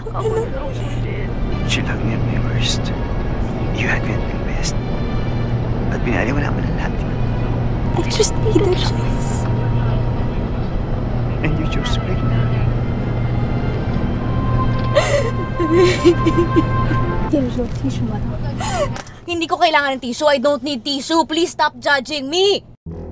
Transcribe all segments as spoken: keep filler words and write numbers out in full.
ako na lang ulit. You loved me at my worst. You had me at my best. At pinaliwala mo ng lahat. I just made a choice. And you chose to break me. There's no tissue, madam. Hindi ko kailangan ng tissue. I don't need tissue. Please stop judging me!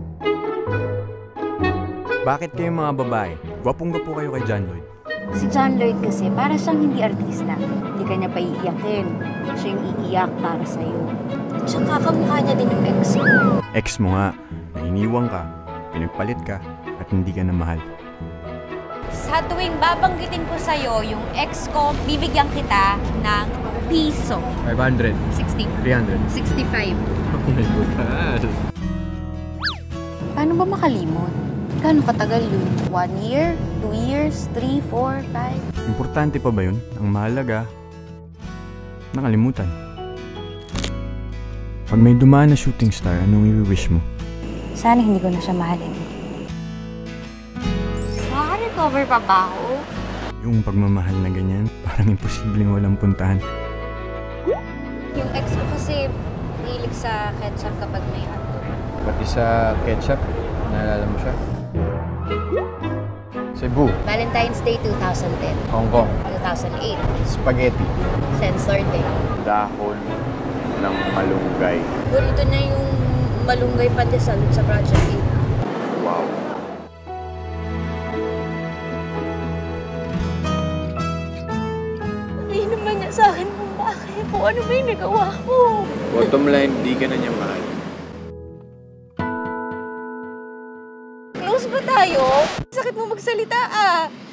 Bakit kayo mga babae? Gwapong-gwapo kayo kay John Lloyd. Si John Lloyd kasi, para siyang hindi artista. Hindi ka niya paiiyakin. Siya yung iiyak para sa'yo. Tsaka kamukha niya din yung ex mo. Ex mo nga, na iniwang ka, pinagpalit ka, at hindi ka na mahal. Sa tuwing babanggitin ko sa'yo yung ex ko, bibigyan kita ng piso. five hundred. sixty. three hundred. sixty-five. Paano ba makalimot? Gano'ng katagal yun? One year? Two years? Three? Four? Five? Importante pa ba yun? Ang mahalaga, nakalimutan. Pag may dumaan na shooting star, anong i-wish mo? Sana hindi ko na siya mahalin. Makaka-recover pa ba ako? Yung pagmamahal na ganyan, parang imposibleng walang puntahan. Yung ex ko kasi mahilig sa ketchup kapag may hotdog. Pati sa ketchup, naalala mo siya? Cebu, Valentine's Day two thousand ten, Hong Kong, two thousand eight, spaghetti, Censored Day. dahon ng malunggay. Burrito na yung malunggay pandesal sa Project eight. Wow. Sabihin naman niya sa akin kung bakit, kung ano ba yung nagawa ko. Bottom line, di ka na niya mahal. Close ba tayo? Sakit mo magsalita ah.